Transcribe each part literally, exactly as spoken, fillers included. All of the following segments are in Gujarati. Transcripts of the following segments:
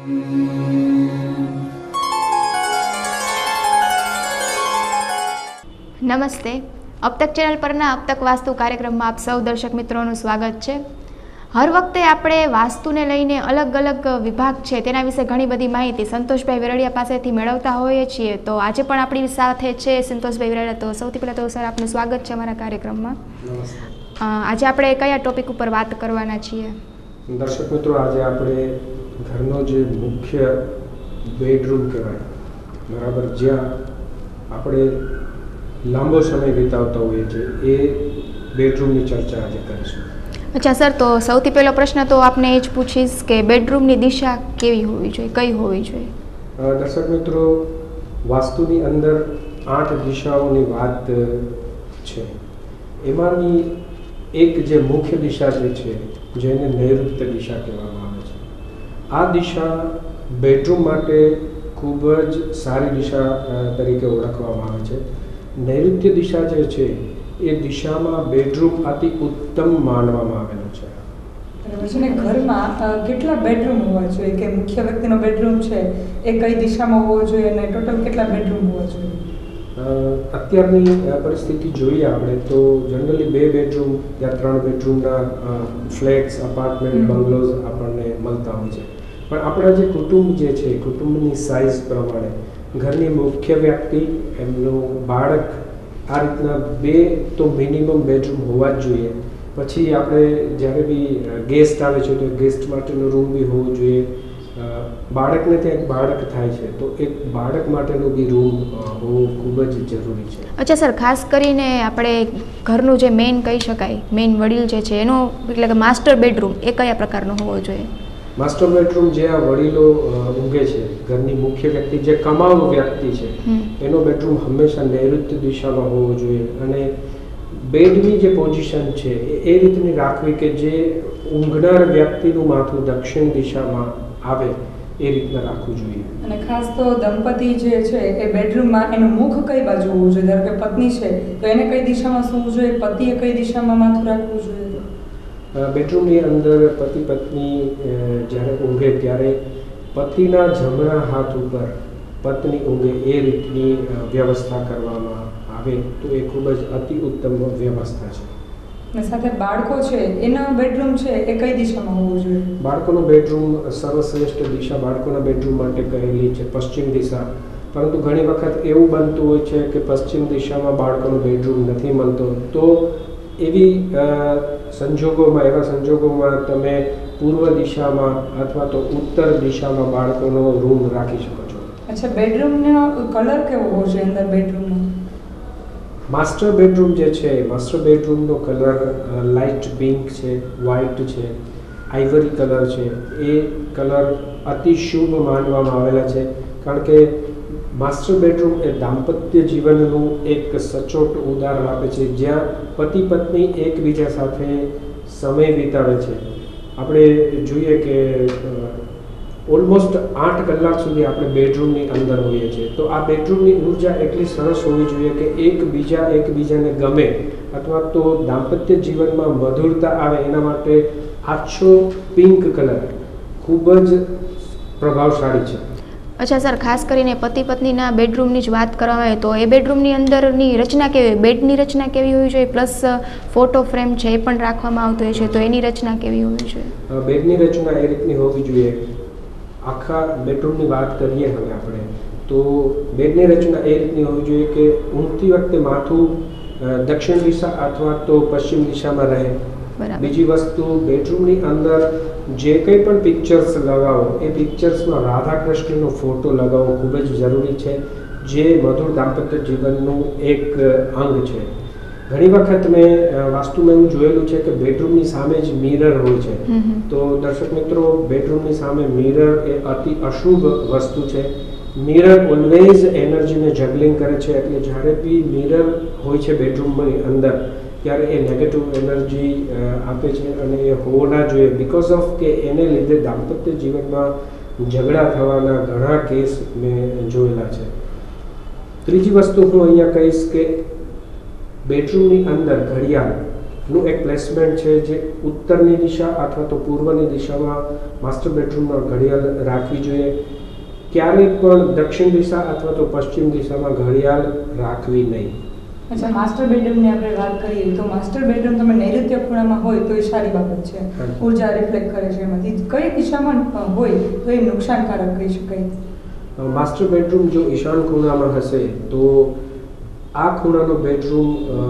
નમસ્તે. अब तक ચેનલ પરના अब तक વાસ્તુ કાર્યક્રમમાં આપ સૌ દર્શક મિત્રોનું સ્વાગત છે. હર વખતે આપણે વાસ્તુને લઈને અલગ અલગ વિભાગ છે તેના વિશે ઘણી બધી માહિતી સંતોષભાઈ વેરડિયા પાસેથી મેળવતા હોઈએ છીએ. તો આજે પણ આપણી સાથે છે સંતોષભાઈ વેરડિયા. તો સૌથી પહેલાં તો સર આપનું સ્વાગત છે અમારા કાર્યક્રમમાં. આજે આપણે કયા ટોપિક ઉપર વાત કરવાના છીએ? દર્શક મિત્રો, આજે આપણે ઘરનો જે મુખ્ય બેડરૂમ કહેવાય, બરાબર, જ્યાં આપણે લાંબો સમય વિતાવતા હોઈએ છીએ, એ બેડરૂમની ચર્ચા આજે કરીશું. અચ્છા સર, તો સૌથી પહેલો પ્રશ્ન તો આપને એ જ પૂછીશ કે બેડરૂમની દિશા કેવી હોવી જોઈએ, કઈ હોવી જોઈએ? દર્શક મિત્રો, વાસ્તુની અંદર આઠ દિશાઓની વાત છે. એમાંની એક જે મુખ્ય દિશા જે છે, જેને નૈઋત્ય દિશા કહેવામાં આવે છે, આ દિશા બેડરૂમ માટે ખૂબ જ સારી દિશા તરીકે ઓળખવામાં આવે છે. નૈઋત્ય દિશા જે છે એ દિશામાં બેડરૂમ અતિ ઉત્તમ માનવામાં આવેલું છે. ઘરમાં કેટલા બેડરૂમ હોવા જોઈએ, કે મુખ્ય વ્યક્તિનો બેડરૂમ છે એ કઈ દિશામાં હોવો જોઈએ અને ટોટલ કેટલા બેડરૂમ હોવા જોઈએ? અત્યારની પરિસ્થિતિ જોઈએ આપણે તો જનરલી બે બેડરૂમ યા ત્રણ બેડરૂમના ફ્લેટ્સ, અપાર્ટમેન્ટ, બંગલોઝ આપણને મળતા હોય છે. પણ આપણા જે કુટુંબ જે છે, કુટુંબની સાઇઝ પ્રમાણે ઘરની મુખ્ય વ્યક્તિ, એમનું બાળક, આ રીતના બે તો મિનિમમ બેડરૂમ હોવા જ જોઈએ. પછી આપણે જ્યારે બી ગેસ્ટ આવે છે તો ગેસ્ટ માટેનો રૂમ બી હોવો જોઈએ. બાળકને ત્યાં એક બાળક થાય છે તો એક બાળક માટેનો બી રૂમ હોવો ખૂબ જ જરૂરી છે. અચ્છા સર, ખાસ કરીને આપણે ઘરનું જે મેઇન કહી શકાય, મેઇન વડીલ જે છે એનો એટલે કે માસ્ટર બેડરૂમ એ કયા પ્રકારનો હોવો જોઈએ? માસ્ટર બેડરૂમ જે આ વડીલો ઊંઘે છે, ઘરની મુખ્ય વ્યક્તિ જે કમાઉ વ્યક્તિ છે, એનો બેડરૂમ હંમેશા નૈઋત્ય દિશામાં હોવો જોઈએ. અને બેડની જે પોઝિશન છે એ રીતની રાખવી કે જે ઊંઘનાર વ્યક્તિનું માથું દક્ષિણ દિશામાં આવે એ રીતના રાખવું જોઈએ. અને ખાસ તો દંપતી જે છે એ બેડરૂમમાં એનું મુખ કઈ બાજુ હોવું જોઈએ? ધારો કે પત્ની છે તો એને કઈ દિશામાં સૂવું જોઈએ, પતિએ કઈ દિશામાં માથું રાખવું જોઈએ? બેડરૂમની અંદર પતિ પત્ની જ્યારે ઊંઘે ત્યારે પતિના જમણા હાથ ઉપર પત્ની ઊંઘે એ રીતની વ્યવસ્થા કરવામાં આવે તો એ ખૂબ જ અતિ ઉત્તમ વ્યવસ્થા છે. અને સાથે બાળકો છે એના બેડરૂમ છે એ કઈ દિશામાં હોવું જોઈએ? બાળકોનો બેડરૂમ સર્વશ્રેષ્ઠ દિશા બાળકોના બેડરૂમ માટે કહેલી છે પશ્ચિમ દિશા. પરંતુ ઘણી વખત એવું બનતું હોય છે કે પશ્ચિમ દિશામાં બાળકોનો બેડરૂમ નથી મળતો. તો એવી સંજોગોમાં એવા સંજોગોમાં તમે પૂર્વ દિશામાં અથવા તો ઉત્તર દિશામાં બાળકોનો રૂમ રાખી શકો છો. અચ્છા, બેડરૂમનો કલર કેવો હોવો જોઈએ અંદર બેડરૂમનો? માસ્ટર બેડરૂમ જે છે, માસ્ટર બેડરૂમનો કલર લાઇટ પિંક છે, વ્હાઇટ છે, આઇવરી કલર છે. એ કલર અતિ શુભ માનવામાં આવેલા છે. કારણ કે માસ્ટર બેડરૂમ એ દાંપત્ય જીવનનું એક સચોટ ઉદાહરણ આપે છે, જ્યાં પતિ પત્ની એકબીજા સાથે સમય વિતાવે છે. આપણે જોઈએ કે ઓલમોસ્ટ આઠ કલાક સુધી આપણે બેડરૂમની અંદર હોઈએ છીએ. તો આ બેડરૂમની ઉર્જા એટલી સરસ હોવી જોઈએ કે એકબીજા એકબીજાને ગમે અથવા તો દાંપત્ય જીવનમાં મધુરતા આવે એના માટે આછો પિંક કલર ખૂબ જ પ્રભાવશાળી છે. અચ્છા સર, ખાસ કરીને પતિ પત્નીના બેડરૂમની જ વાત કરવામાં આવે તો એ બેડરૂમની અંદરની રચના કેવી, બેડની રચના કેવી હોવી જોઈએ, પ્લસ ફોટો ફ્રેમ છે એ પણ રાખવામાં આવતો હોય છે, તો એની રચના કેવી હોવી જોઈએ? બેડની રચના એ રીતની હોવી જોઈએ. આખા બેડરૂમની વાત કરીએ હવે આપણે તો બેડની રચના એ રીતની હોવી જોઈએ કે ઊંઘતી વખતે માથું દક્ષિણ દિશા અથવા તો પશ્ચિમ દિશામાં રહે. બીજી વસ્તુ, બેડરૂમની અંદર જે કંઈ પણ પિક્ચર્સ લગાવો એ પિક્ચર્સમાં રાધા કૃષ્ણનો ફોટો લગાવવો ખૂબ જ જરૂરી છે, જે મધુર દાંપત્ય જીવનનું એક અંગ છે. ઘણી વખત મેં વાસ્તુમાં એવું જોયેલું છે કે બેડરૂમની સામે જ મિરર હોય છે. તો દર્શક મિત્રો, બેડરૂમની સામે મિરર એ અતિ અશુભ વસ્તુ છે. મિરર ઓલવેઝ એનર્જીને જગલિંગ કરે છે. એટલે જ્યારે બી મિરર હોય છે બેડરૂમની અંદર ત્યારે એ નેગેટિવ એનર્જી આપે છે અને એ હોવો ના જોઈએ. બિકોઝ ઓફ કે એને લીધે દાંપત્ય જીવનમાં ઝઘડા થવાના ઘણા કેસ મેં જોયેલા છે. ત્રીજી વસ્તુ હું અહીંયા કહીશ કે બેડરૂમની અંદર ઘડિયાળ નું એક પ્લેસમેન્ટ છે જે ઉત્તરની દિશા અથવા તો પૂર્વની દિશામાં માસ્ટર બેડરૂમમાં ઘડિયાળ રાખવી જોઈએ. ક્યારેય પણ દક્ષિણ દિશા અથવા તો પશ્ચિમ દિશામાં ઘડિયાળ રાખવી નહીં. અચ્છા, માસ્ટર બેડરૂમની આપણે વાત કરીએ તો માસ્ટર બેડરૂમ તમે નૈઋત્ય ખૂણામાં હોય તો એ સારી બાબત છે, ઉર્જા રિફ્લેક્ટ કરે છે એમાંથી. કઈ દિશામાં હોય તો એ નુકસાનકારક કહી શકાય? માસ્ટર બેડરૂમ જો ઈશાન ખૂણામાં હશે તો આ ખૂણાનો બેડરૂમ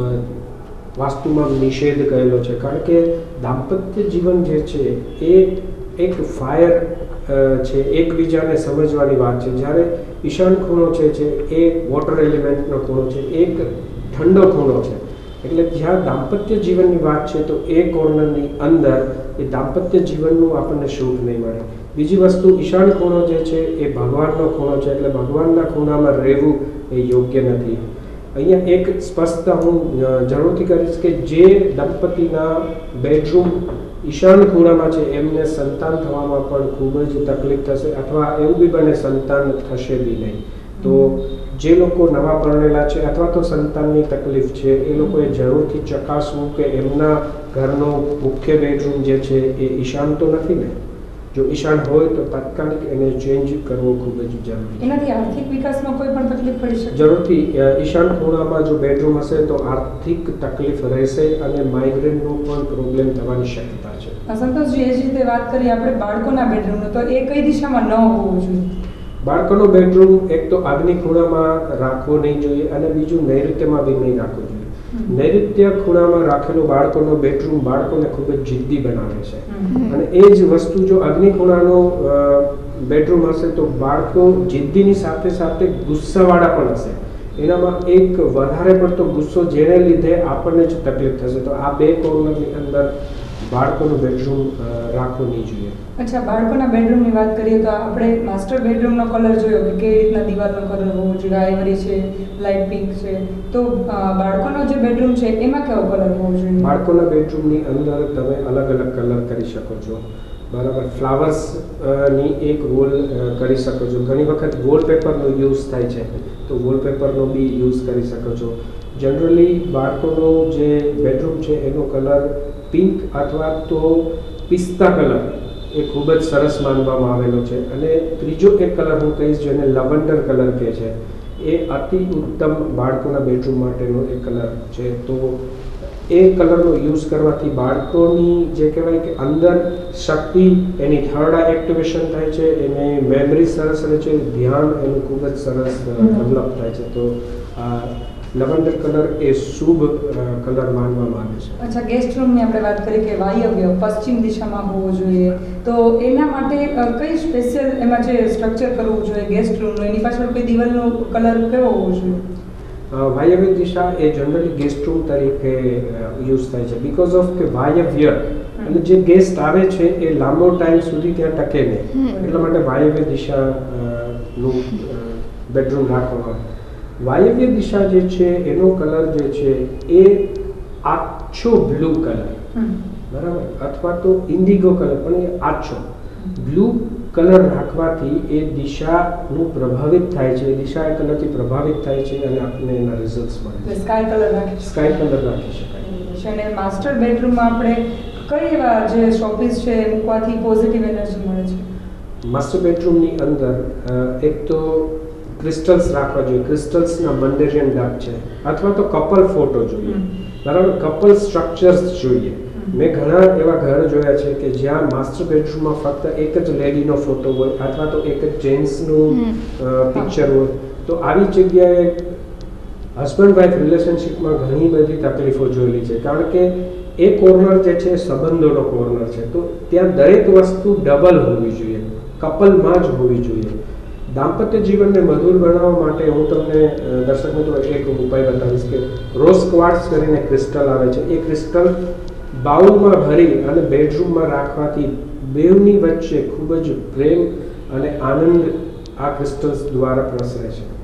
વાસ્તુમાં નિષેધ કરેલો છે, કારણ કે દાંપત્ય જીવન જે છે એ એક ફાયર છે, એકબીજાને સમજવાની વાત છે. જ્યારે ઈશાન ખૂણો છે છે એ વોટર એલિમેન્ટનો ખૂણો છે, એક ઠંડો ખૂણો છે. એટલે જ્યાં દાંપત્ય જીવનની વાત છે તો એ કોર્નરની અંદર એ દાંપત્ય જીવનનું આપણને સુખ નહીં મળે. બીજી વસ્તુ, ઈશાન ખૂણો જે છે એ ભગવાનનો ખૂણો છે, એટલે ભગવાનના ખૂણામાં રહેવું એ યોગ્ય નથી. અહીંયા એક સ્પષ્ટતા હું જરૂરથી કરીશ કે જે દંપતીના બેડરૂમ ઈશાન ખૂણામાં છે એમને સંતાન થવામાં પણ ખૂબ જ તકલીફ થશે, અથવા એવું બી બને સંતાન થશે બી નહીં. તો જે લોકો નવા પરણેલા છે અથવા તો સંતાનની તકલીફ છે એ લોકોએ જરૂરથી ચકાસવું કે એમના ઘરનો મુખ્ય બેડરૂમ જે છે એ ઈશાન તો નથી ને. જો ઈશાન હોય તો તાત્કાલિક એને ચેન્જ કરવો ખૂબ જ જરૂરી છે. એનાથી આર્થિક વિકાસમાં કોઈ પણ તકલીફ પડી શકે? જરૂરથી ઈશાન ખૂણામાં જો બેડરૂમ હશે તો આર્થિક તકલીફ રહેશે અને માઇગ્રેનનો પણ પ્રોબ્લેમ થવાની શક્યતા છે. સંતોષજી, એ જ રીતે વાત કરીએ આપણે બાળકોના બેડરૂમનો, તો એ કઈ દિશામાં ન હોવું જોઈએ? બાળકોનો બેડરૂમ એક તો આગની ખૂણામાં રાખવો નહીં જોઈએ અને બીજું નૈઋત્યમાં બી નહીં રાખવો જોઈએ. નૈઋત્ય ખૂણામાં રાખેલો બાળકોનો બેડરૂમ બાળકોને ખૂબ જ જિદ્દી બનાવે છે, અને એ જ વસ્તુ જો અગ્નિ ખૂણાનો બેડરૂમ હશે તો બાળકો જિદ્દીની સાથે સાથે ગુસ્સાવાળા પણ હશે. એનામાં એક વધારે પડતો ગુસ્સો જેને લીધે આપણને જ તકલીફ થશે. તો આ બે કોર્નરની અંદર બાળકોનું બેડરૂમ રાખવું નહીં જોઈએ. અચ્છા, બાળકોના બેડરૂમની વાત કરીએ તો આપણે માસ્ટર બેડરૂમનો કલર જોયો કે કેવી રીતના દિવાલનો કલર હોવો જોઈએ, આઈવરી છે, લાઇટ પિંક છે. તો બાળકોનો જે બેડરૂમ છે એમાં કેવો કલર હોવો જોઈએ? બાળકોના બેડરૂમની અંદર તમે અલગ અલગ કલર કરી શકો છો, બરાબર. ફ્લાવર્સ ની એક વોલ કરી શકો છો. ઘણી વખત વોલપેપરનો યુઝ થાય છે તો વોલપેપરનો બી યુઝ કરી શકો છો. જનરલી બાળકોનો જે બેડરૂમ છે એનો કલર પિંક અથવા તો પિસ્તા કલર એ ખૂબ જ સરસ માનવામાં આવેલો છે. અને ત્રીજો એક કલર હું કહીશ જેને લવંડર કલર કહે છે, એ અતિ ઉત્તમ બાળકોના બેડરૂમ માટેનો એક કલર છે. તો એ કલરનો યુઝ કરવાથી બાળકોની જે કહેવાય કે અંદર શક્તિ, એની થર્ડ આઈ એક્ટિવેશન થાય છે, એને મેમરી સરસ રહે છે, ધ્યાન એનું ખૂબ જ સરસ ડેવલપ થાય છે. તો આ લવંડર કલર એ શુભ કલર માનવામાં આવે છે. અચ્છા, ગેસ્ટ રૂમની આપણે વાત કરી કે વાયવ્ય પશ્ચિમ દિશામાં હોવો જોઈએ, તો એના માટે કઈ સ્પેશિયલ એમાં જે સ્ટ્રક્ચર કરવું જોઈએ ગેસ્ટ રૂમનું, એની પાછળ કોઈ દિવાલનો કલર કેવો હોવો જોઈએ? વાયવ્ય દિશા એ જનરલી ગેસ્ટ રૂમ તરીકે યુઝ થાય છે, બીકોઝ ઓફ કે વાયવ્ય એટલે જે ગેસ્ટ આવે છે એ લાંબો ટાઈમ સુધી ત્યાં ટકે નહીં, એટલા માટે વાયવ્ય દિશા નું બેડરૂમ રાખવામાં આવે. વાયવ્ય દિશા જે છે એનો કલર જે છે એ આછો બ્લુ કલર, બરાબર, અથવા તો ઇન્ડિગો કલર, પણ એ આછો બ્લુ કલર રાખવાથી એ દિશાનું પ્રભાવિત થાય છે, દિશા એ કલરથી પ્રભાવિત થાય છે અને આપણને એના રિઝલ્ટ્સ મળે. સ્કાય કલર રાખી સ્કાય કલર રાખી શકાય. અને માસ્ટર બેડરૂમમાં આપણે કઈ એવા જે શોપીસ છે મૂકવાથી પોઝિટિવ એનર્જી મળે છે? માસ્ટર બેડરૂમની અંદર એક તો ક્રિસ્ટલ્સ રાખવા જોઈએ. ક્રિસ્ટલ્સના મંડેરિયન ડક છે, અથવા તો કપલ ફોટો જોઈએ, બરાબર, કપલ સ્ટ્રક્ચર્સ જોઈએ. મેં ઘણા એવા ઘર જોયા છે કે જ્યાં માસ્ટર બેડરૂમમાં ફક્ત એક જ લેડીનો ફોટો હોય અથવા તો એક જ જેન્ટ્સનું પિક્ચર હોય. તો આવી જગ્યાએ હસબન્ડ વાઇફ રિલેશનશિપમાં ઘણી બધી તકલીફો જોયેલી છે, કારણ કે એ કોર્નર જે છે સંબંધોનો કોર્નર છે. તો ત્યાં દરેક વસ્તુ ડબલ હોવી જોઈએ, કપલમાં જ હોવી જોઈએ. દાંપત્ય જીવનને મધુર બનાવવા માટે હું તમને દર્શક મિત્રો એક ઉપાય બતાવીશ કે રોઝ ક્વાર્ટ્સ કરીને ક્રિસ્ટલ આવે છે. એ ક્રિસ્ટલ બાઉલમાં ભરી અને બેડરૂમમાં રાખવાથી બેવની વચ્ચે ખૂબ જ પ્રેમ અને આનંદ આ ક્રિસ્ટલ્સ દ્વારા પ્રસરે છે.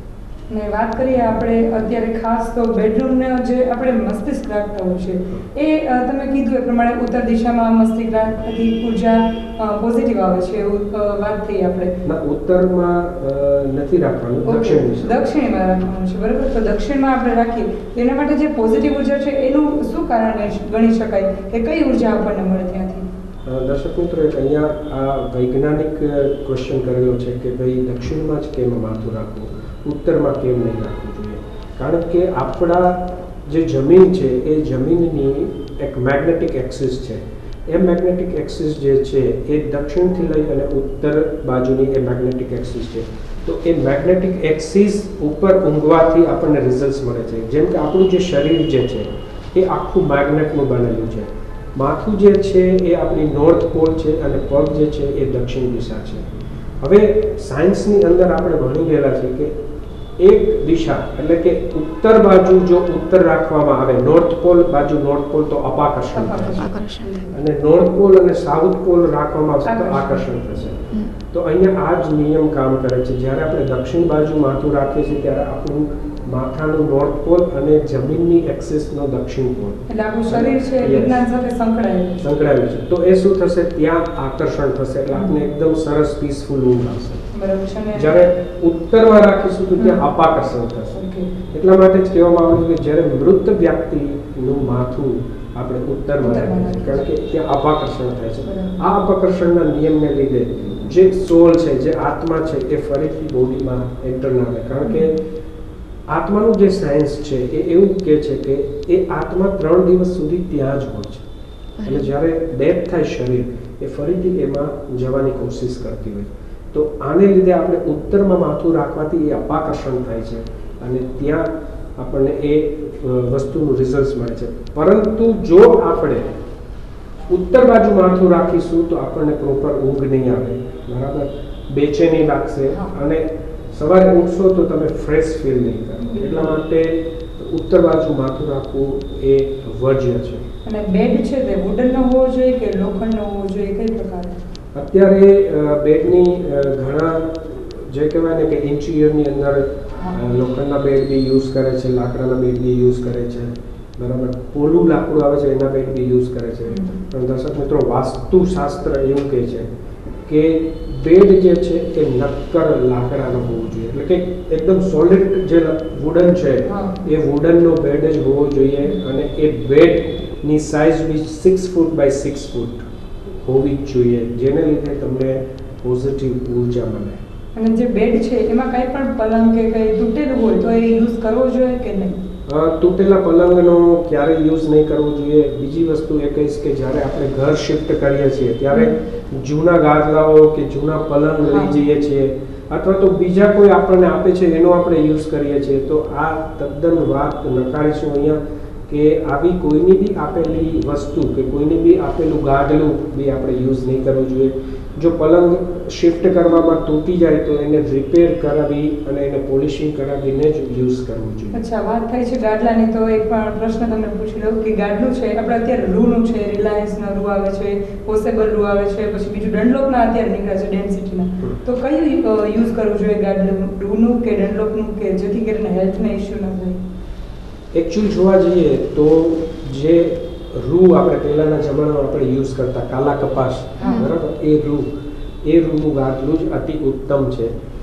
ને વાત કરીએ આપણે અત્યારે ખાસ તો બેડરૂમને જે આપણે મસ્તિષ્ક રાખતા હોય છે એ અ, તમે કીધું એ પ્રમાણે ઉત્તર દિશામાં મસ્તિષ્ક રાખવાથી ઉર્જા પોઝિટિવ આવે છે એવું અ, વાત થઈ આપણે ના, ઉત્તરમાં અ, નથી રાખવાનું, ઓકે, દક્ષિણ દિશા. દક્ષિણમાં રાખવાનું છે બરાબર. તો દક્ષિણમાં આપણે રાખીએ તો એના માટે જે પોઝિટિવ ઉર્જા છે એનું શું કારણ ગણી ગણી શકાય કે કઈ ઉર્જા આપણને મળે ત્યાંથી? અ, દર્શક મિત્રો, એક અહીંયા આ વૈજ્ઞાનિક ક્વેશ્ચન કરેલો છે કે ભાઈ દક્ષિણમાં જ કેમ માથું રાખવું, ઉત્તરમાં કેમ નહીં રાખવું જોઈએ. કારણ કે આપણા જે જમીન છે એ જમીનની એક મેગ્નેટિક એક્સિસ છે. એ મેગ્નેટિક એક્સિસ જે છે એ દક્ષિણથી લઈ અને ઉત્તર બાજુની એ મેગ્નેટિક એક્સિસ છે. તો એ મેગ્નેટિક એક્સિસ ઉપર ઊંઘવાથી આપણને રિઝલ્ટ મળે છે. જેમ કે આપણું જે શરીર જે છે એ આખું મેગ્નેટનું બનેલું છે. માથું જે છે એ આપણી નોર્થ પોલ છે અને પગ જે છે એ દક્ષિણ દિશા છે. હવે સાયન્સની અંદર આપણે ભણી ગયેલા છે કે એક દિશા એટલે કે ઉત્તર બાજુ જો ઉત્તર રાખવામાં આવે, નોર્થ પોલ બાજુ નોર્થ પોલ તો અપાકર્ષણ થશે, આકર્ષણ. અને નોર્થ પોલ અને સાઉથ પોલ રાખવામાં આવશે તો આકર્ષણ થશે. હમ. તો અહીંયા આ જ નિયમ કામ કરે છે. જ્યારે આપણે દક્ષિણ બાજુ માથું રાખીએ છીએ ત્યારે આપણું માથાનું નોર્થ પોલ અને જમીનની એક્સિસનો દક્ષિણ પોલ એટલે આપણું શરીર છે Yes. વિજ્ઞાન સાથે સંકળાયેલું છે. સંકળાયેલું છે. તો એ શું થશે, ત્યાં આકર્ષણ થશે એટલે આપણે એકદમ સરસ પીસફુલ ઊંઘ આવશે. બરાબર છે ને? જ્યારે ઉત્તરમાં રાખીશું તો ત્યાં અપાકર્ષણ થશે. ઓકે. એટલા માટે જ કહેવામાં આવ્યું કે જ્યારે મૃત વ્યક્તિનું માથું આપણે ઉત્તરમાં ઉત્તરમાં રાખીએ છીએ, કારણ કે ત્યાં અપાકર્ષણ થાય છે. બરાબર. આ અપાકર્ષણના નિયમને લીધે જે સોલ છે, જે આત્મા છે, એ ફરીથી બોડીમાં એન્ટર ના આવે. કારણ કે આત્માનું જે સાયન્સ છે એ એવું કહે છે કે એ આત્મા ત્રણ દિવસ સુધી ત્યાં જ હોય છે. એટલે જ્યારે ડેથ થાય શરીર, એ ફરીથી એમાં જવાની કોશિશ કરતી હોય. તો આને લીધે આપણે ઉત્તરમાં માથું રાખવાથી એ અપાકર્ષણ થાય છે અને ત્યાં આપણને એ અ, વસ્તુનું રિઝલ્ટ મળે છે. પરંતુ જો આપણે ઉત્તર બાજુ માથું રાખીશું તો આપણને પ્રોપર ઊંઘ નહીં આવે, બરાબર, બેચેની લાગશે અને સવારે ઉઠશો તો તમે ફ્રેશ ફીલ નહીં કરો. એટલા માટે ઉત્તર બાજુ માથું રાખવું એ વર્જ્ય છે. અને બેડ છે તે વુડનનો હોવો જોઈએ કે લોખંડનો હોવો જોઈએ, કઈ પ્રકારે? અત્યારે અ, બેડની અ, ઘણા જે કહેવાય ને કે ઇન્ટિરિયરની અંદર અ, લોખંડના બેડ બી યુઝ કરે છે, લાકડાના બેડ બી યુઝ કરે છે, બરાબર, પોલું લાકડું આવે છે એના બેડ બી યુઝ કરે છે. પણ દર્શક મિત્રો, વાસ્તુશાસ્ત્ર એવું કહે છે કે બેડ જે છે એ નક્કર લાકડાનો હોવો જોઈએ. એટલે કે એકદમ સોલિડ જે વુડન છે હા. એ વુડનનો બેડ જ હોવો જોઈએ અને એ બેડની સાઇઝ બી six foot by six foot હોવી જ જોઈએ, જેને લીધે તમને પોઝિટિવ ઉર્જા મળે. અને જે બેડ છે એમાં કઈ પણ પલંગ કે કઈ તૂટેલું હોય તો એ યુઝ કરવો જોઈએ કે નહીં? અ, તૂટેલા પલંગનો ક્યારેય યુઝ નહીં કરવો જોઈએ. બીજી વસ્તુ એ કહીશ કે જ્યારે આપણે ઘર શિફ્ટ કરીએ છીએ ત્યારે જૂના ગાદલાઓ કે જૂના પલંગ લઈ હા. જઈએ છીએ અથવા તો બીજા કોઈ આપણને આપે છે એનો આપણે યુઝ કરીએ છીએ, તો આ તદ્દન વાત નકારીશું અહીંયા કે આવી કોઈની બી આપેલી વસ્તુ કે કોઈની બી આપેલું ગાદલું બી આપણે યુઝ નહીં કરવું જોઈએ. જો પલંગ શિફ્ટ કરવામાં તૂટી જાય તો એને રિપેર કરાવી અને એને પોલિશિંગ કરાવીને જ યુઝ કરવું જોઈએ. અચ્છા, વાત થઈ છે ગાડલાની તો એક પણ પ્રશ્ન તમને પૂછી લઉં કે ગાડલું છે આપણે અત્યારે રૂનું છે, રિલાયન્સના રૂ આવે છે, પોસેબલ રૂ આવે છે, પછી બીજું ડનલોપના અત્યારે નીકળ્યા છે ડેન્સિટીના, તો કયું યુઝ કરવું જોઈએ ગાડલું, રૂનું કે ડનલોપનું, કે જેથી કરીને હેલ્થને ઇસ્યુ ન થાય? એકચ્યુઅલ જોવા જઈએ તો જે રૂ આપણે પહેલાના જમાનામાં આપણે યુઝ કરતા કાલા કપાસ, હા. બરાબર, એ રૂ એ રૂનું ગાદલું જ અતિ ઉત્તમ છે.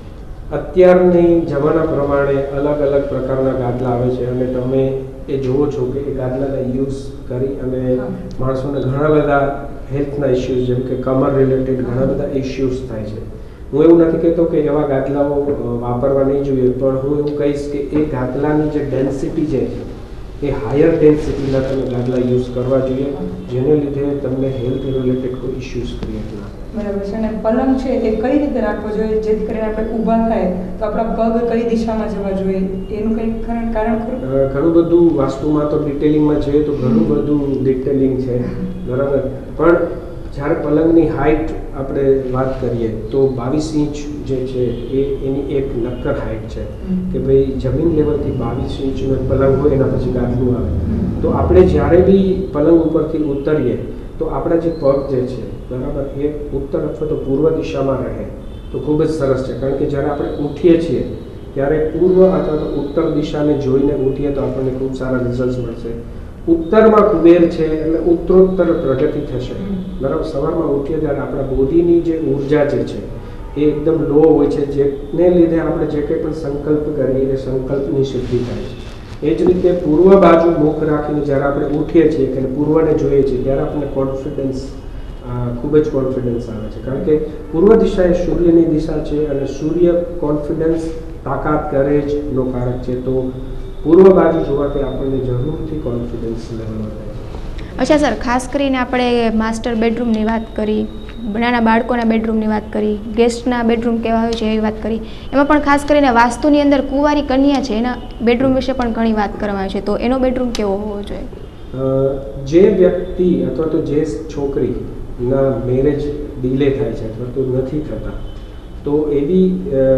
અત્યારની જમાના પ્રમાણે અલગ અલગ પ્રકારના ગાદલા આવે છે અને તમે એ જુઓ છો કે એ ગાદલાના યુઝ કરી અને હા. માણસોને ઘણા બધા હેલ્થના ઇસ્યુઝ જેમ કે કમર રિલેટેડ ઘણા બધા ઇસ્યુઝ થાય છે. હું એવું નથી કહેતો કે એવા ગાદલાઓ અ, વાપરવા નહીં જોઈએ, પણ હું એવું કહીશ કે એ ગાદલાની જે ડેન્સિટી છે એ હાયર ડેન્સિટીના તમે ગાદલા યુઝ કરવા જોઈએ, જેને લીધે તમને હેલ્થ રિલેટેડ કોઈ ઇસ્યુઝ ક્રિએટ ના થાય. બરાબર છે. અને પલંગ છે એ કઈ રીતે રાખવો જોઈએ જેથી કરીને આપણે ઊભા થાય તો આપણા પગ કઈ દિશામાં જવા જોઈએ, એનું કંઈ કારણ કારણ ખરું? અ, ઘણું બધું વાસ્તુમાં તો ડિટેલિંગમાં જોઈએ તો ઘણું બધું ડિટેલિંગ છે, બરાબર, પણ જ્યારે પલંગની હાઇટ આપણે વાત કરીએ તો બાવીસ ઇંચ જે છે એ એની એક નક્કર હાઇટ છે કે ભાઈ જમીન લેવલથી બાવીસ ઇંચનો પલંગ હોય એના પછી ગાદલું આવે. તો આપણે જ્યારે બી પલંગ ઉપરથી ઉતરીએ તો આપણા જે પગ જે છે, બરાબર, એ ઉત્તર અથવા તો પૂર્વ દિશામાં રહે તો ખૂબ જ સરસ છે. કારણ કે જ્યારે આપણે ઉઠીએ છીએ ત્યારે પૂર્વ અથવા તો ઉત્તર દિશાને જોઈને ઉઠીએ તો આપણને ખૂબ સારા રિઝલ્ટ મળશે. ઉત્તરમાં કુબેર છે એટલે ઉત્તરોત્તર પ્રગતિ થશે. બરાબર, સવારમાં ઉઠીએ ત્યારે આપણા બોડીની જે ઉર્જા જે છે એ એકદમ લો હોય છે, જેને લીધે આપણે જે કંઈ પણ સંકલ્પ કરીએ એ સંકલ્પની સિદ્ધિ થાય છે. એ જ રીતે પૂર્વ બાજુ મુખ રાખીને જ્યારે આપણે ઉઠીએ છીએ કે પૂર્વને જોઈએ છીએ ત્યારે આપણને કોન્ફિડન્સ ખૂબ જ કોન્ફિડન્સ આવે છે, કારણ કે પૂર્વ દિશા એ સૂર્યની દિશા છે અને સૂર્ય કોન્ફિડન્સ, તાકાત, કરેજનો કારક છે. તો પૂર્વ બાજુ જોવાથી આપણને જરૂરથી કોન્ફિડન્સ લેવલ વધે છે. અચ્છા સર, ખાસ કરીને આપણે માસ્ટર બેડરૂમની વાત કરી, નાના બાળકોના બેડરૂમની વાત કરી, ગેસ્ટના બેડરૂમ કેવા હોય છે એવી વાત કરી, એમાં પણ ખાસ કરીને વાસ્તુની અંદર કુંવારી કન્યા છે એના બેડરૂમ વિશે પણ ઘણી વાત કરવામાં આવે છે. તો એનો બેડરૂમ કેવો હોવો જોઈએ? જે વ્યક્તિ અથવા તો જે છોકરીના મેરેજ ડિલે થાય છે અથવા તો નથી થતા, તો એવી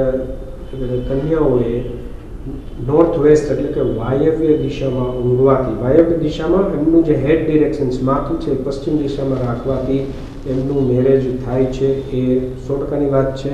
કન્યાઓએ નોર્થ વેસ્ટ એટલે કે વાયવ્ય દિશામાં ઊંઘવાથી, વાયવ્ય દિશામાં એમનું જે હેડ ડિરેક્શન્સ માથું છે પશ્ચિમ દિશામાં રાખવાથી એમનું મેરેજ થાય છે. એ સો ટકાની વાત છે.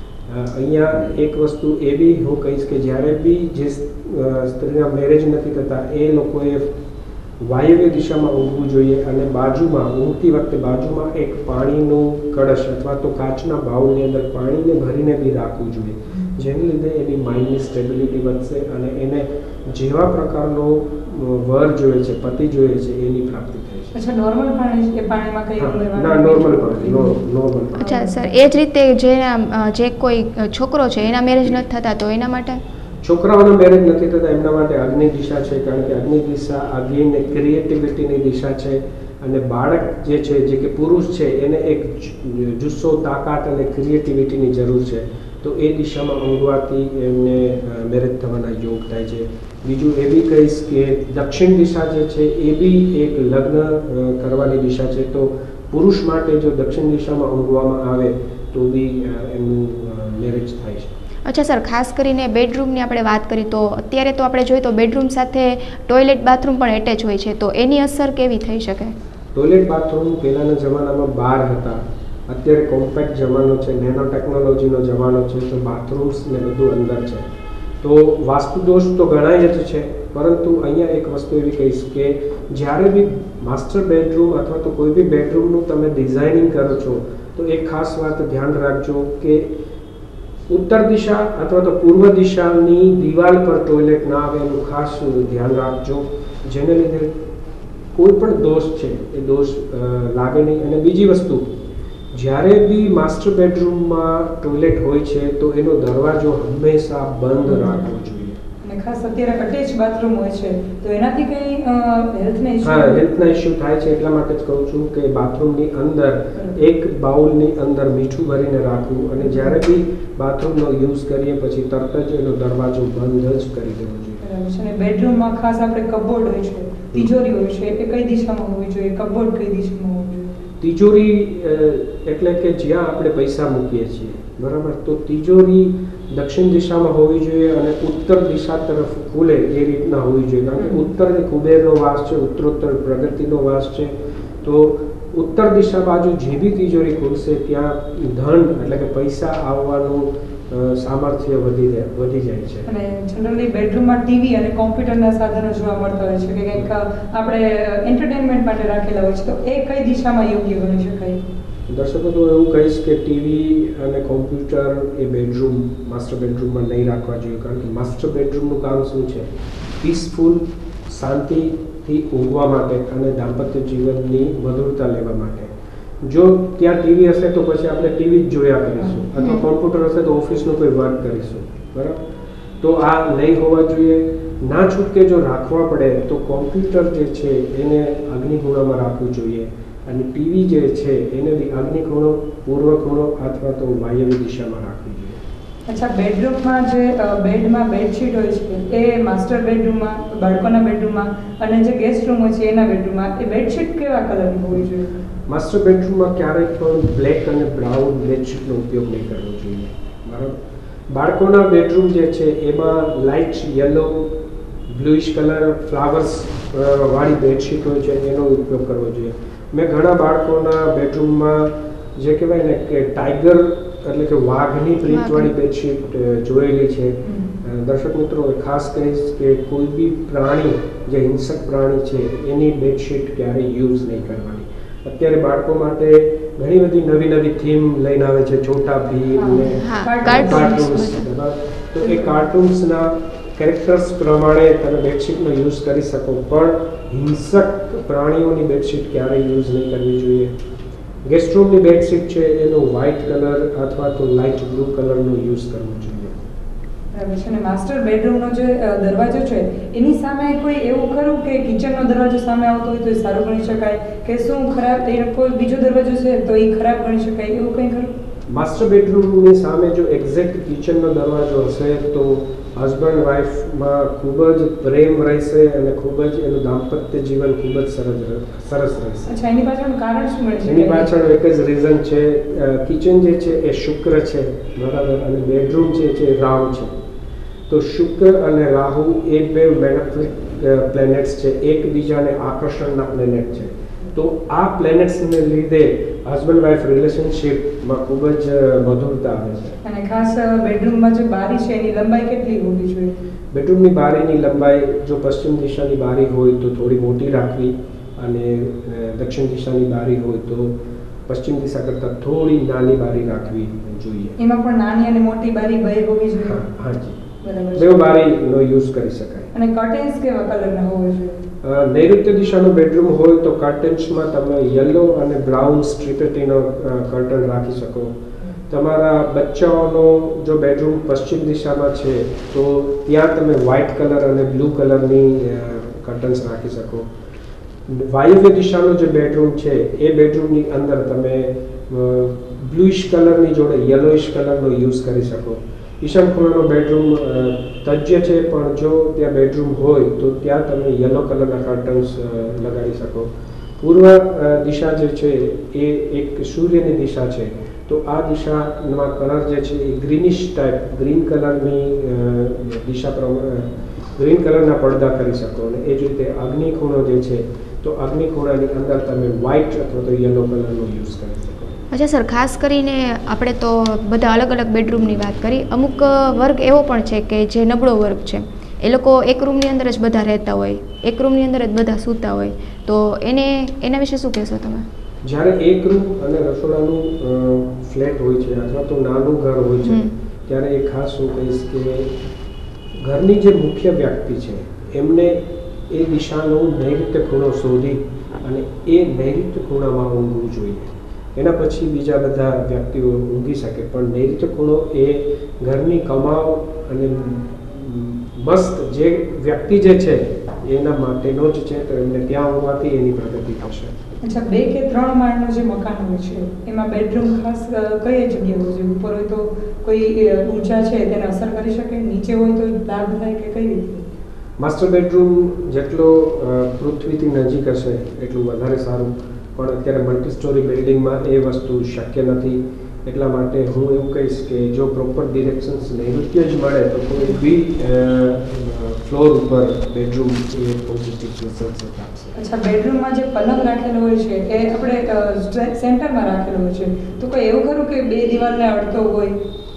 અહીંયા એક વસ્તુ એ બી હું કહીશ કે જ્યારે બી જે સ્ત્રીના મેરેજ નથી થતા એ લોકોએ વાયવ્ય દિશામાં ઊંઘવું જોઈએ અને બાજુમાં ઊંઘતી વખતે બાજુમાં એક પાણીનું કળશ અથવા તો કાચના બાઉલની અંદર પાણીને ભરીને બી રાખવું જોઈએ, જેને લીધે એની માઇન્ડની સ્ટેબિલિટી વધશે અને એને જેવા પ્રકારનો વર જોઈએ છે, પતિ જોઈએ છે, એની પ્રાપ્તિ થાય છે. અચ્છા, નોર્મલ પાણી કે પાણીમાં કઈ ના, નોર્મલ પાણી, નોર્મલ. અચ્છા સર, એ જ રીતે જેના જે કોઈ છોકરો છે એના મેરેજ નથી થતા તો એના માટે? છોકરાઓના મેરેજ નથી થતા એમના માટે અગ્નિ દિશા છે, કારણ કે અગ્નિ દિશા અગ્નિ ક્રિએટિવિટીની દિશા છે અને બાળક જે છે જે કે પુરુષ છે એને એક જુસ્સો, તાકાત અને ક્રિએટિવિટીની જરૂર છે. તો એ દિશામાં ઊંઘવાથી એમને મેરેજ થવાના યોગ થાય છે. બીજું એ બી કહીશ કે દક્ષિણ દિશા જે છે એ બી એક લગ્ન કરવાની દિશા છે. તો પુરુષ માટે જો દક્ષિણ દિશામાં ઊંઘવામાં આવે તો બી એમનું મેરેજ થાય છે. અચ્છા સર, ખાસ કરીને બેડરૂમની આપણે વાત કરી તો અત્યારે તો આપણે જોઈએ તો બેડરૂમ સાથે ટોયલેટ બાથરૂમ પણ એટેચ હોય છે, તો એની અસર કેવી થઈ શકે? ટોયલેટ બાથરૂમ પહેલાંના જમાનામાં બહાર હતા, અત્યારે કોમ્પેક્ટ જમાનો છે, નેનો ટેકનોલોજીનો જમાનો છે, તો બાથરૂમ્સ ને બધું અંદર છે. તો વાસ્તુ દોષ તો ગણાય જ છે, પરંતુ અહીંયા એક વસ્તુ એવી કહીશ કે જ્યારે બી માસ્ટર બેડરૂમ અથવા તો કોઈ બી બેડરૂમનું તમે ડિઝાઇનિંગ કરો છો તો એક ખાસ વાત ધ્યાન રાખજો કે ઉત્તર દિશા અથવા તો પૂર્વ દિશાની દિવાલ પર ટોયલેટ ના આવે એનું ખાસ ધ્યાન રાખજો, જેને લીધે કોઈ પણ દોષ છે એ દોષ લાગે નહીં. અને બીજી વસ્તુ, જ્યારે બી માસ્ટર બેડરૂમમાં ટોયલેટ હોય છે તો એનો દરવાજો હંમેશા બંધ રાખવો જોઈએ. અને ખાસ અત્યારે અટેચ બાથરૂમ હોય છે તો એનાથી કઈ હેલ્થના ઇશ્યુ? હા, હેલ્થના ઇશ્યુ થાય છે. એટલા માટે જ કહું છું કે બાથરૂમની અંદર એક બાઉલની અંદર મીઠું ભરીને રાખવું અને જ્યારે બી બાથરૂમનો યુઝ કરીએ પછી તરત જ એનો દરવાજો બંધ જ કરી દેવો જોઈએ. બરાબર છે. અને બેડરૂમમાં ખાસ આપણે કબોર્ડ હોય છે, તિજોરી હોય છે, એ કઈ દિશામાં હોવી જોઈએ? કબોર્ડ કઈ દિશામાં હોવું જોઈએ? તિજોરી એટલે કે જ્યાં આપણે પૈસા મૂકીએ છીએ, બરાબર, તો તિજોરી દક્ષિણ દિશામાં હોવી જોઈએ અને ઉત્તર દિશા તરફ ખુલે એ રીતના હોવી જોઈએ, કારણ કે ઉત્તર એ કુબેરનો વાસ છે, ઉત્તરોત્તર પ્રગતિનો વાસ છે. તો ઉત્તર દિશા બાજુ જે બી તિજોરી ખુલશે ત્યાં ધન એટલે કે પૈસા આવવાનું સામર્થ્ય વધી જાય વધી જાય છે. અને જનરલી બેડરૂમમાં ટીવી અને કોમ્પ્યુટરના સાધનો જોવા મળતા હોય છે કે કંઈક આપણે એન્ટરટેનમેન્ટ માટે રાખેલા હોય છે, તો એ કઈ દિશામાં યોગ્ય ગણી શકાય? દર્શકો, તો એવું કહીશ કે ટીવી અને કોમ્પ્યુટર એ બેડરૂમ માસ્ટર બેડરૂમમાં નહીં રાખવા જોઈએ, કારણ કે માસ્ટર બેડરૂમનું કામ શું છે? પીસફુલ, શાંતિથી ઊંઘવા માટે અને દાંપત્ય જીવનની મધુરતા લેવા માટે. જો ત્યાં ટીવી હશે તો પછી આપણે ટીવી જ જોયા કરીશું, અથવા કોમ્પ્યુટર હશે તો ઓફિસનું કોઈ વર્ક કરીશું, બરાબર. તો આ નહીં હોવા જોઈએ. ના છૂટકે જો રાખવા પડે તો કોમ્પ્યુટર જે છે એને અગ્નિકુણામાં રાખવું જોઈએ અને ટીવી જે છે એને બી અગ્નિકુણો, પૂર્વ ખૂણો અથવા તો વાયવ્ય દિશામાં રાખવી જોઈએ. અચ્છા, બેડરૂમમાં જે બેડમાં બેડશીટ હોય છે એ માસ્ટર બેડરૂમમાં, બાળકોના બેડરૂમમાં અને જે ગેસ્ટ રૂમ હોય છે એના બેડરૂમમાં એ બેડશીટ કેવા કલરની હોવી જોઈએ? માસ્ટર બેડરૂમમાં ક્યારેય પણ બ્લેક અને બ્રાઉન બેડશીટનો ઉપયોગ નહીં કરવો જોઈએ, બરાબર. બાળકોના બેડરૂમ જે છે એમાં light yellow, bluish colour, flowers વાળી બેડશીટ હોય છે એનો ઉપયોગ કરવો જોઈએ. મેં ઘણા બાળકોના બેડરૂમમાં જે કહેવાય ને કે ટાઈગર એટલે કે વાઘની પ્રિન્ટવાળી બેડશીટ જોયેલી છે, દર્શક મિત્રો ખાસ કહીશ કે કોઈ બી પ્રાણી જે હિંસક પ્રાણી છે એની બેડશીટ ક્યારેય યુઝ નહીં કરવાની. અત્યારે બાળકો માટે ઘણી બધી નવી નવી થીમ લઈને આવે છે, છોટા ભીમ ને કાર્ટૂન્સ. તો એ કાર્ટૂન્સના કેરેક્ટર્સ પ્રમાણે તમે બેડશીટનો યુઝ કરી શકો, પણ હિંસક પ્રાણીઓની બેડશીટ ક્યારેય યુઝ નહીં કરવી જોઈએ. ગેસ્ટ રૂમની બેડશીટ છે એનો વ્હાઇટ કલર અથવા તો લાઇટ બ્લુ કલરનો યુઝ કરવો જોઈએ. બરાબર છે. અને માસ્ટર બેડરૂમનો જે દરવાજો છે એની સામે કોઈ એવું ખરું કે કિચનનો દરવાજો સામે આવતો હોય તો એ સારું ગણી શકાય, કે શું ખરાબ એ કોઈ બીજો દરવાજો છે તો એ ખરાબ ગણી શકાય, એવું કંઈ ખરું? માસ્ટર બેડરૂમની સામે જો એક્ઝેક્ટ કિચનનો દરવાજો હશે તો હસબન્ડ વાઈફમાં ખૂબ જ પ્રેમ રહેશે અને ખૂબ જ એનું દાંપત્ય જીવન ખૂબ જ સરસ સરસ રહેશે. અચ્છા, એની પાછળનું કારણ શું મળી શકે? એની પાછળ એક જ રીઝન છે. કિચન જે છે એ શુક્ર છે, બરાબર, અને બેડરૂમ જે છે એ રાહુ છે. તો શુક્ર અને રાહુ એ બે મેગ્નેટિક પ્લેનેટ્સ છે, એકબીજાને આકર્ષણના પ્લેનેટ છે. તો આ પ્લેનેટ્સને લીધે હસબન્ડ વાઈફ રિલેશનશિપમાં ખૂબ જ મધુરતા આવે છે. અને ખાસ બેડરૂમમાં જે બારી છે એની લંબાઈ કેટલી હોવી જોઈએ? બેડરૂમની બારીની લંબાઈ જો પશ્ચિમ દિશાની બારી હોય તો થોડી મોટી રાખવી, અને દક્ષિણ દિશાની બારી હોય તો પશ્ચિમ દિશા કરતાં થોડી નાની બારી રાખવી જોઈએ. એમાં પણ નાની અને મોટી બારી બે હોવી જોઈએ? હાજી, બરાબર. બે બારીનો યુઝ કરી શકાય. અને કર્ટેન્સ કેવા કલરના હોવા જોઈએ? નૈઋત્ય દિશાનો બેડરૂમ હોય તો કર્ટન્સમાં તમે યલો અને બ્રાઉન સ્ટ્રીપેટીનો કર્ટન રાખી શકો. તમારા બચ્ચાઓનો જો બેડરૂમ પશ્ચિમ દિશામાં છે તો ત્યાં તમે વ્હાઇટ કલર અને બ્લુ કલરની કર્ટન્સ રાખી શકો. વાયવ્ય દિશાનો જે બેડરૂમ છે એ બેડરૂમની અંદર તમે બ્લુઇશ કલરની જોડે યલોઇશ કલરનો યુઝ કરી શકો. ઈશાન ખૂણાનો બેડરૂમ તજ્ય છે, પણ જો ત્યાં બેડરૂમ હોય તો ત્યાં તમે યલો કલરના કર્ટન્સ લગાડી શકો. પૂર્વ દિશા જે છે એ એક સૂર્યની દિશા છે, તો આ દિશામાં કલર જે છે એ ગ્રીનિશ ટાઈપ ગ્રીન કલરની દિશા પ્રમાણે ગ્રીન કલરના પડદા કરી શકો. અને એ જ રીતે અગ્નિ ખૂણો જે છે તો અગ્નિ ખૂણાની અંદર તમે વ્હાઇટ અથવા તો યલો કલરનો યુઝ કરી શકો. અચ્છા સર, ખાસ કરીને આપણે તો બધા અલગ અલગ બેડરૂમની વાત કરી, અમુક વર્ગ એવો પણ છે કે જે નબળો વર્ગ છે, એ લોકો એક રૂમની અંદર જ બધા રહેતા હોય, એક રૂમની અંદર જ બધા સૂતા હોય, તો એને એના વિશે શું કહેશો તમે? જ્યારે એક રૂમ અને રસોડાનું ફ્લેટ હોય છે અથવા તો નાનું ઘર હોય છે ત્યારે એ ખાસ હું કહીશ કે ઘરની જે મુખ્ય વ્યક્તિ છે એમને એ દિશાનો નૈઋત્ય ખૂણો શોધી અને એ નૈઋત્ય ખૂણામાં ઊંઘવું જોઈએ. એના પછી બીજા બધા વ્યક્તિઓ ઊંઘી શકે, પણ નૈઋત્ય ખૂણો એ ઘરની કમાવ અને મસ્ત જે વ્યક્તિ જે છે એના માટેનો જ છે, તો એમને ત્યાં ઊંઘવાથી એની પ્રગતિ થશે. અચ્છા, બે કે ત્રણ માળનું જે મકાન હોય છે એમાં બેડરૂમ ખાસ કઈ જગ્યાએ હોય છે? ઉપર હોય તો કોઈ ઊંચા છે તેને અસર કરી શકે, નીચે હોય તો લાભ થાય કે કઈ રીતે? માસ્ટર બેડરૂમ જેટલો પૃથ્વીથી નજીક હશે એટલું વધારે સારું, પણ અત્યારે મલ્ટી સ્ટોરી બિલ્ડિંગમાં એ વસ્તુ શક્ય નથી. એટલા માટે હું એવું કહીશ કે જો પ્રોપર ડિરેક્શન્સ નૈઋત્ય જ મળે તો કોઈ બી ફ્લોર ઉપર બેડરૂમ એ પોઝિટિવ રિઝલ્ટ આપશે. અચ્છા, બેડરૂમમાં જે પલંગ રાખેલો હોય છે એ આપણે સેન્ટરમાં રાખેલો હોય છે, તો કોઈ એવું ખરું કે બે દિવાલને અડતો હોય?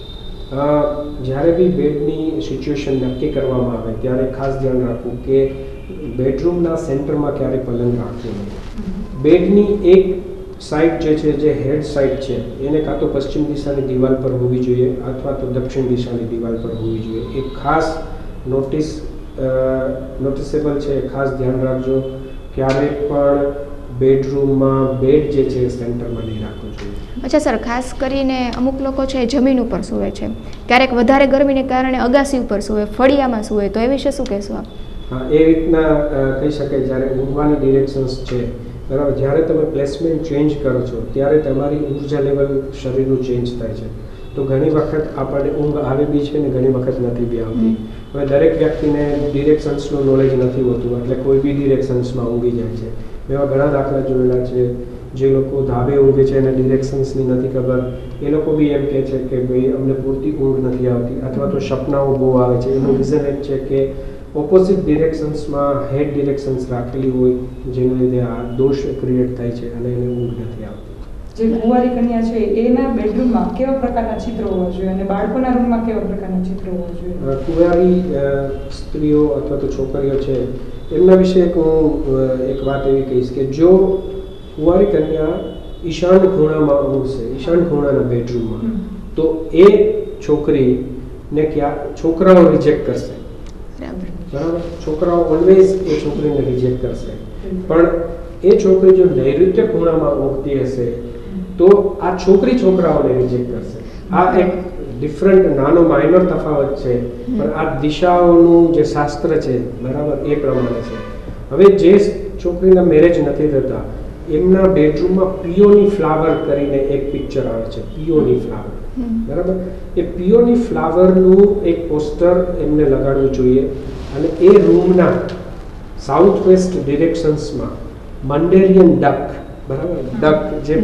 જ્યારે બી બેડની સિચ્યુએશન નક્કી કરવામાં આવે ત્યારે ખાસ ધ્યાન રાખવું કે બેડરૂમના સેન્ટરમાં ક્યારેય પલંગ રાખવું નહીં. બેડની એક સાઈડ જે છે જે હેડ સાઈડ છે એને કાં તો પશ્ચિમ દિશાની દિવાલ પર હોવી જોઈએ અથવા તો દક્ષિણ દિશાની દિવાલ પર હોવી જોઈએ. એ ખાસ નોટિસ નોટિસેબલ છે, ખાસ ધ્યાન રાખજો. ક્યારેય પણ બેડરૂમમાં બેડ જે છે સેન્ટરમાં નહીં રાખવું જોઈએ. અચ્છા સર, ખાસ કરીને અમુક લોકો છે જમીન ઉપર સૂવે છે, ક્યારેક વધારે ગરમીને કારણે અગાસી ઉપર સૂવે, ફળિયામાં સૂવે, તો એ વિશે શું કહેશો આપ? હા, એ રીતના કહી શકાય. જ્યારે ઊંઘવાની ડિરેક્શન્સ છે, બરાબર, જ્યારે તમે પ્લેસમેન્ટ ચેન્જ કરો છો ત્યારે તમારી ઉર્જા લેવલ શરીરનું ચેન્જ થાય છે. તો ઘણી વખત આપણને ઊંઘ આવે બી છે ને ઘણી વખત નથી બી આવતી. હવે દરેક વ્યક્તિને ડિરેક્શન્સનું નોલેજ નથી હોતું, એટલે કોઈ બી ડિરેક્શન્સમાં ઊંઘી જાય છે. એવા ઘણા દાખલા જોયેલા છે. જે લોકો ધાબે ઊંઘે છે એને ડિરેક્શન્સની નથી ખબર, એ લોકો બી એમ કહે છે કે ભાઈ અમને પૂરતી ઊંઘ નથી આવતી, અથવા તો સપનાઓ બહુ આવે છે. એનું રીઝન એ છે કે ઓપોઝિટ ડિરેક્શન્સમાં હેડ ડિરેક્શન્સ રાખેલી હોય, જેને લીધે આ દોષ ક્રિએટ થાય છે અને એને ઊંઘ નથી આવતી. જે કુંવારી કન્યા છે એના બેડરૂમમાં કેવા પ્રકારના ચિત્રો હોવા જોઈએ અને બાળકોના રૂમમાં કેવા પ્રકારના ચિત્રો હોવા જોઈએ? કુંવારી સ્ત્રીઓ અથવા તો છોકરીઓ છે એમના વિશે એક હું એક વાત એવી કહીશ કે જો કુંવારી કન્યા ઈશાન ખૂણામાં ઊંઘશે, ઈશાન ખૂણાના બેડરૂમમાં, તો એ છોકરીને ક્યાં છોકરાઓ રિજેક્ટ કરશે. બરાબર, છોકરાઓ ઓલવેઝ એ છોકરીને રિજેક્ટ કરશે. પણ એ છોકરી જો નૈઋત્ય ખૂણામાં ઊંઘતી હશે તો આ છોકરી છોકરાઓને રિજેક્ટ કરશે. આ એક ડિફરન્ટ નાનો માઇનર તફાવત છે, પણ આ દિશાઓનું જે શાસ્ત્ર છે બરાબર એ પ્રમાણે છે. હવે જે છોકરીના મેરેજ નથી થતા એમના બેડરૂમમાં પિયોની ફ્લાવર કરીને એક પિક્ચર આવે છે, પિયોની ફ્લાવર, બરાબર. એ પિયોની ફ્લાવરનું એક પોસ્ટર એમને લગાડવું જોઈએ અને એ રૂમના સાઉથ વેસ્ટ ડિરેક્શન્સમાં મંડેરિયન ડક, બરાબર, ડક જે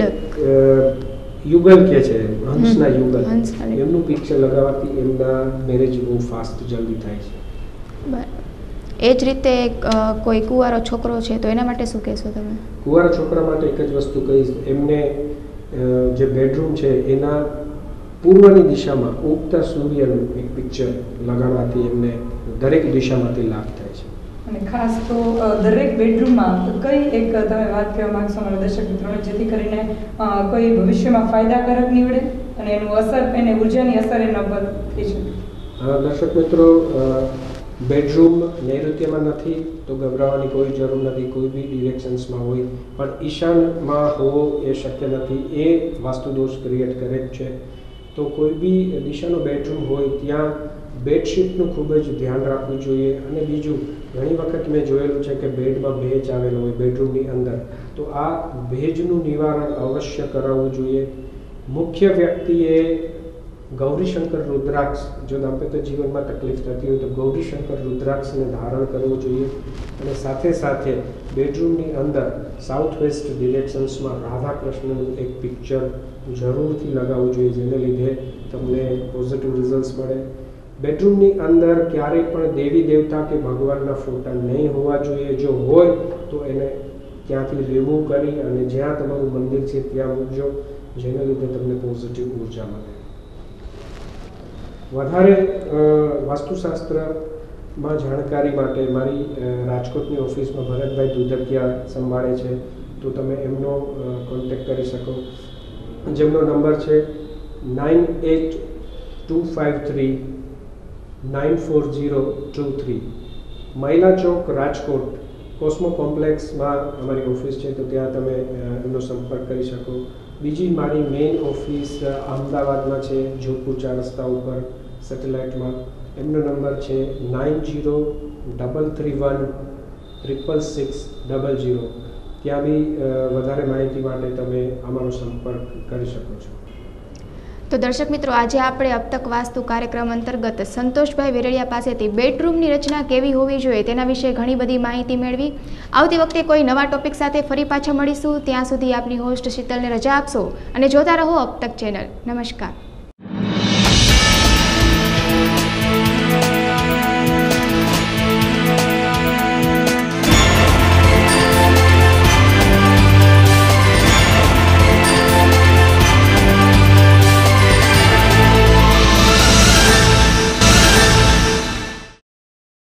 યુગલ કે છે, હંસના યુગલ, એમનું પિક્ચર લગાવવાથી એમના મેરેજ બહુ ફાસ્ટ જલ્દી થાય છે. બરાબર. એ જ રીતે કોઈ કુંવારો છોકરો છે તો એના માટે શું કહેશો તમે? કુંવારા છોકરા માટે એક જ વસ્તુ કહીશ, એમને જે બેડરૂમ છે એના પૂર્વની દિશામાં ઉગતા સૂર્યનું એક પિક્ચર લગાડવાથી એમને દરેક દિશામાંથી લાભ થાય છે. અને ખાસ તો દરેક બેડરૂમમાં કઈ એક તમે વાત કહેવા માંગશો અમારા દર્શક મિત્રોને, જેથી કરીને કોઈ ભવિષ્યમાં ફાયદાકારક નીવડે અને એનું અસર એને ઉર્જાની અસર એના પર થઈ શકે? દર્શક મિત્રો, બેડરૂમ નૈઋત્યમાં નથી તો ગભરાવાની કોઈ જરૂર નથી, કોઈ બી ડિરેક્શન્સમાં હોય, પણ ઈશાનમાં હોવો એ શક્ય નથી, એ વાસ્તુદોષ ક્રિએટ કરે જ છે. તો કોઈ બી દિશાનો બેડરૂમ હોય ત્યાં બેડશીટનું ખૂબ જ ધ્યાન રાખવું જોઈએ. અને બીજું, ઘણી વખત મેં જોયેલું છે કે બેડમાં ભેજ આવેલો હોય બેડરૂમની અંદર, તો આ ભેજનું નિવારણ અવશ્ય કરાવવું જોઈએ. મુખ્ય વ્યક્તિએ ગૌરીશંકર રુદ્રાક્ષ, જો દાંપત્ય જીવનમાં તકલીફ થતી હોય તો ગૌરીશંકર રુદ્રાક્ષને ધારણ કરવું જોઈએ. અને સાથે સાથે બેડરૂમની અંદર સાઉથ વેસ્ટ ડિરેક્શન્સમાં રાધા કૃષ્ણનું એક પિક્ચર જરૂરથી લગાવવું જોઈએ, જેને લીધે તમને પોઝિટિવ રિઝલ્ટ્સ મળે. બેડરૂમની અંદર ક્યારેય પણ દેવી દેવતા કે ભગવાનના ફોટા નહીં હોવા જોઈએ. જો હોય તો એને ત્યાંથી રિમૂવ કરી અને જ્યાં તમારું મંદિર છે ત્યાં મૂકજો, જેને લીધે તમને પોઝિટિવ ઉર્જા મળે. વધારે વાસ્તુશાસ્ત્રમાં જાણકારી માટે મારી રાજકોટની ઓફિસમાં ભરતભાઈ દુધકિયા સંભાળે છે, તો તમે એમનો કોન્ટેક્ટ કરી શકો, જેમનો નંબર છે nine eight two five three nine four zero two three. Mahila Chowk, Rajkot કોસ્મો કોમ્પ્લેક્સમાં અમારી ઓફિસ છે, તો ત્યાં તમે એમનો સંપર્ક કરી શકો. બીજી મારી મેઇન ઓફિસ અમદાવાદમાં છે, જોધપુર ચાર રસ્તા ઉપર સેટેલાઇટમાં. એમનો નંબર છે nine zero double three one triple six double zero. ત્યાં બી વધારે માહિતી માટે તમે અમારો સંપર્ક કરી શકો છો. તો દર્શક મિત્રો, આજે આપણે અબ તક વાસ્તુ કાર્યક્રમ અંતર્ગત સંતોષભાઈ વેરડિયા પાસેથી બેડરૂમની રચના કેવી હોવી જોઈએ તેના વિશે ઘણી બધી માહિતી મેળવી. આવતી વખતે કોઈ નવા ટોપિક સાથે ફરી પાછા મળીશું. ત્યાં સુધી આપની હોસ્ટ શીતલને રજા આપશો અને જોતા રહો અબ તક ચેનલ. નમસ્કાર.